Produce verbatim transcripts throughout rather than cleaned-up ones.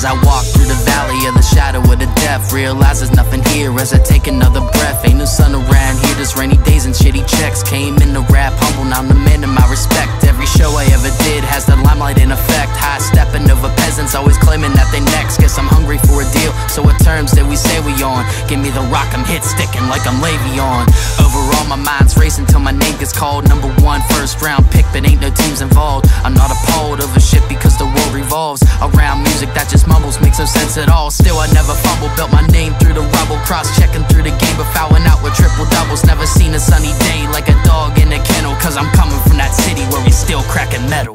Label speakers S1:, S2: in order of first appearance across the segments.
S1: As I walk through the valley of the shadow of the death, realize there's nothing here as I take another breath. Ain't no sun around here, just rainy days and shitty checks. Came in to rap humble, now I'm the man of my respect. Every show I ever did has the limelight in effect. High stepping over peasants, always claiming that they next. Guess I'm hungry for a deal, so what terms did we say we on? Give me the rock, I'm hit sticking like I'm Le'Veon. Overall my mind's racing till my name gets called. Number one, first round pick, but ain't no teams involved. I'm not appalled over shit because the world revolves around music that just mumbles, makes no sense at all. Still I never fumble, built my name through the rubble. Cross-checking through the game but fouling out with triple doubles. Never seen a sunny day like a dog in a kennel, cause I'm coming from that city where we still cracking metal.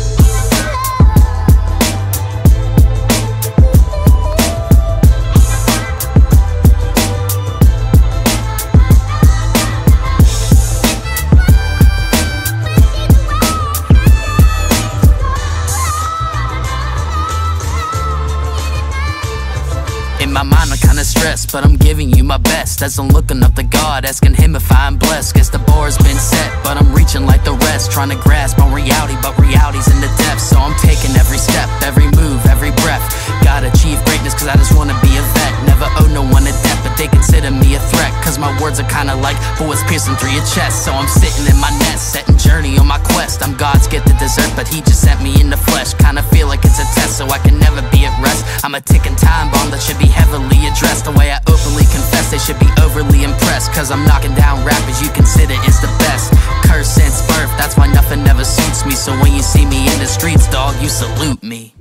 S1: In my mind I'm kinda stressed, but I'm giving you my best. As I'm looking up to God, asking him if I'm blessed. Guess the bar's been set, but I'm reaching like the rest. Trying to grasp on reality, but reality's in the depths. So I'm taking every step, every move, every breath. Gotta achieve greatness cause I just wanna be a vet. Never owe no one a debt, but they consider me a threat. Cause my words are kinda like bullets piercing through your chest. So I'm sitting in my nest, setting journey on my quest. I'm God's gift to dessert, but he just sent me in the flesh. Kinda feel like it's a test, so I can never be at rest. I'm a ticking time bomb that should be heavily addressed. The way I openly confess, they should be overly impressed. Cause I'm knocking down rappers you consider is the best. Curse since birth, that's why nothing ever suits me. So when you see me in the streets, dog, you salute me.